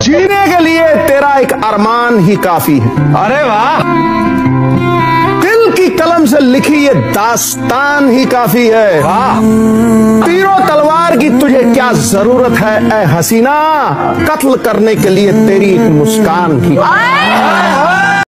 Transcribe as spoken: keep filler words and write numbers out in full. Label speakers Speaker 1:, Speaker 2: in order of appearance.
Speaker 1: जीने के लिए तेरा एक अरमान ही काफी है।
Speaker 2: अरे वाह,
Speaker 1: दिल की कलम से लिखी ये दास्तान ही काफी है।
Speaker 2: वाह,
Speaker 1: तीरों तलवार की तुझे क्या जरूरत है ए हसीना, कत्ल करने के लिए तेरी एक मुस्कान ही।